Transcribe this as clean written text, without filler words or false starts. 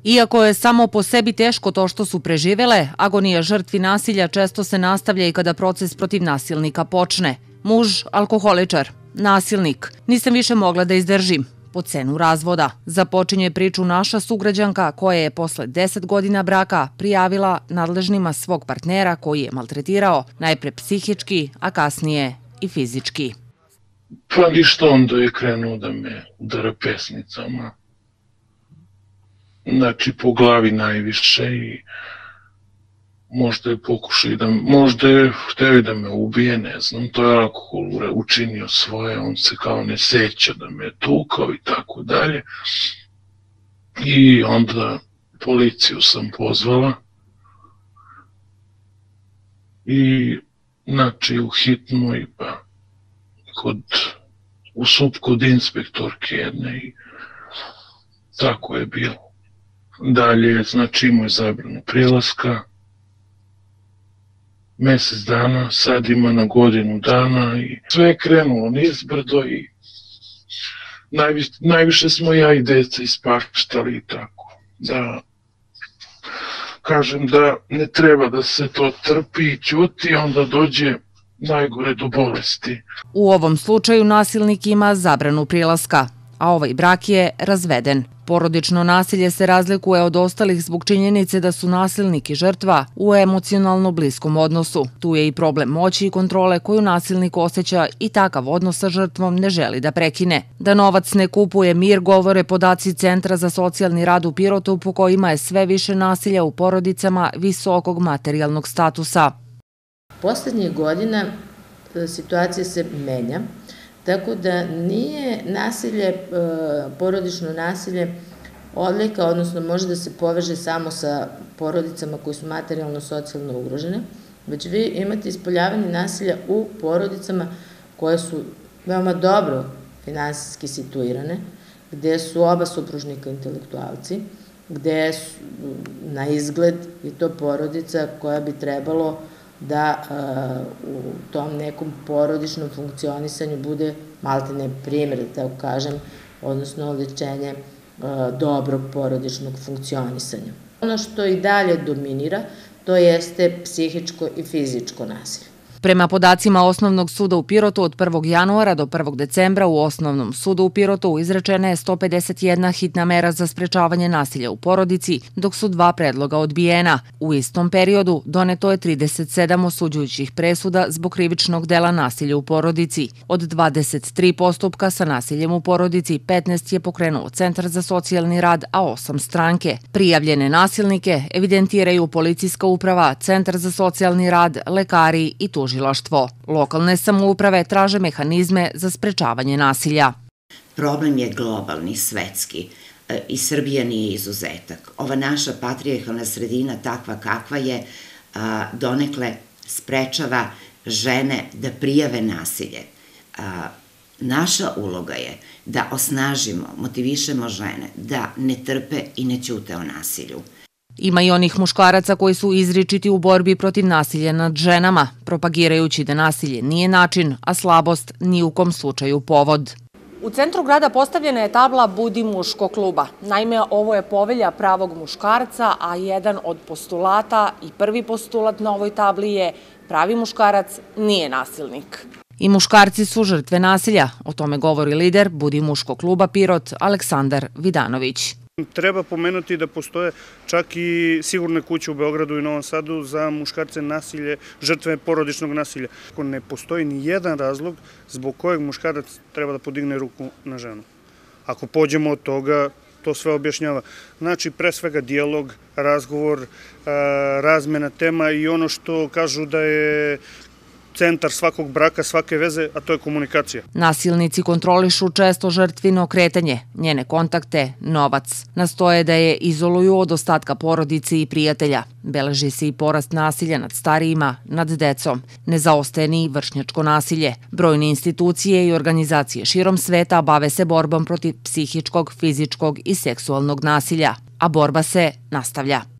Iako je samo po sebi teško to što su preživele, agonija žrtvi nasilja često se nastavlja i kada proces protiv nasilnika počne. Muž, alkoholičar, nasilnik. Nisam više mogla da izdržim. Po cenu razvoda. Započinje priču naša sugrađanka koja je posle 10 godina braka prijavila nadležnima svog partnera koji je maltretirao, najpre psihički, a kasnije i fizički. Pa ništa, onda je krenuo da me udara pesnicama. Znači, po glavi najviše i možda je hteo da me ubije, ne znam, to je alkohol učinio svoje, on se kao ne seća da me je tukao i tako dalje. I onda policiju sam pozvala i znači u hitnoj pa kod inspektorke jedne i tako je bilo. Dalje, znači imao je zabranu prilaska, mesec dana, sad ima na godinu dana i sve je krenulo nizbrdo i najviše smo ja i deca ispaštali i tako. Da kažem da ne treba da se to trpi i ćuti, onda dođe najgore do bolesti. U ovom slučaju nasilnik ima zabranu prilaska, a ovaj brak je razveden. Porodično nasilje se razlikuje od ostalih zbog činjenice da su nasilnik i žrtva u emocionalno bliskom odnosu. Tu je i problem moći i kontrole koju nasilnik osjeća i takav odnos sa žrtvom ne želi da prekine. Da novac ne kupuje mir govore podaci Centra za socijalni rad u Pirotu po kojima je sve više nasilja u porodicama visokog materijalnog statusa. Poslednjih godina situacija se menja. Tako da nije nasilje, porodično nasilje odlika, odnosno može da se poveže samo sa porodicama koje su materijalno-socijalno ugrožene, već vi imate ispoljavanje nasilja u porodicama koje su veoma dobro finansijski situirane, gde su oba supružnika intelektualci, gde na izgled je to porodica koja bi trebalo da u tom nekom porodičnom funkcionisanju bude maltene primjer, da tako kažem, odnosno oličenje dobrog porodičnog funkcionisanja. Ono što i dalje dominira, to jeste psihičko i fizičko nasilje. Prema podacima Osnovnog suda u Pirotu od 1. januara do 1. decembra u Osnovnom sudu u Pirotu izrečena je 151 hitna mera za sprečavanje nasilja u porodici, dok su 2 predloga odbijena. U istom periodu doneto je 37 osuđujućih presuda zbog krivičnog dela nasilja u porodici. Od 23 postupka sa nasiljem u porodici, 15 je pokrenuo Centar za socijalni rad, a 8 stranke. Prijavljene nasilnike evidentiraju policijska uprava, Centar za socijalni rad, lekari i tužilaštvo. Lokalne samouprave traže mehanizme za sprečavanje nasilja. Problem je globalni, svetski i Srbija nije izuzetak. Ova naša patrijarhalna sredina, takva kakva je, donekle sprečava žene da prijave nasilje. Naša uloga je da osnažimo, motivišemo žene da ne trpe i ne ćute o nasilju. Ima i onih muškaraca koji su izričiti u borbi protiv nasilja nad ženama, propagirajući da nasilje nije način, a slabost ni u kom slučaju povod. U centru grada postavljena je tabla Budi muško kluba. Naime, ovo je povelja pravog muškarca, a jedan od postulata i prvi postulat na ovoj tabli je pravi muškarac nije nasilnik. I muškarci su žrtve nasilja, o tome govori lider Budi muško kluba Pirot, Aleksandar Vidanović. Treba pomenuti da postoje čak i sigurne kuće u Beogradu i Novom Sadu za muškarce nasilje, žrtve porodičnog nasilja. Ne postoji ni jedan razlog zbog kojeg muškarac treba da podigne ruku na ženu. Ako pođemo od toga, to sve objašnjava. Znači, pre svega dijalog, razgovor, razmena tema i ono što kažu da je centar svakog braka, svake veze, a to je komunikacija. Nasilnici kontrolišu često žrtvino kretanje, njene kontakte, novac. Nastoje da je izoluju od ostatka porodice i prijatelja. Beleži se i porast nasilja nad starijima, nad decom. Ne zaostaje ni vršnjačko nasilje. Brojne institucije i organizacije širom sveta bave se borbom protiv psihičkog, fizičkog i seksualnog nasilja. A borba se nastavlja.